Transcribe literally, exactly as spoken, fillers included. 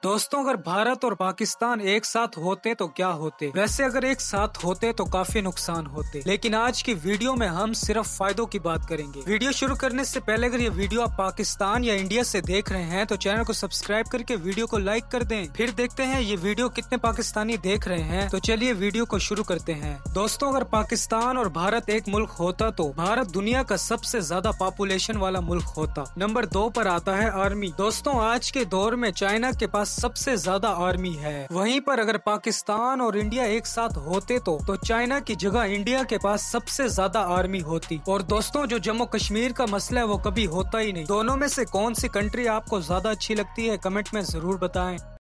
दोस्तों, अगर भारत और पाकिस्तान एक साथ होते तो क्या होते। वैसे अगर एक साथ होते तो काफी नुकसान होते, लेकिन आज की वीडियो में हम सिर्फ फायदों की बात करेंगे। वीडियो शुरू करने से पहले अगर ये वीडियो आप पाकिस्तान या इंडिया से देख रहे हैं तो चैनल को सब्सक्राइब करके वीडियो को लाइक कर दें। फिर देखते हैं ये वीडियो कितने पाकिस्तानी देख रहे हैं। तो चलिए वीडियो को शुरू करते हैं। दोस्तों, अगर पाकिस्तान और भारत एक मुल्क होता तो भारत दुनिया का सबसे ज्यादा पॉपुलेशन वाला मुल्क होता। नंबर दो पर आता है आर्मी। दोस्तों, आज के दौर में चाइना के पास सबसे ज्यादा आर्मी है। वहीं पर अगर पाकिस्तान और इंडिया एक साथ होते तो तो चाइना की जगह इंडिया के पास सबसे ज्यादा आर्मी होती। और दोस्तों, जो जम्मू कश्मीर का मसला है वो कभी होता ही नहीं। दोनों में से कौन सी कंट्री आपको ज्यादा अच्छी लगती है, कमेंट में जरूर बताएं।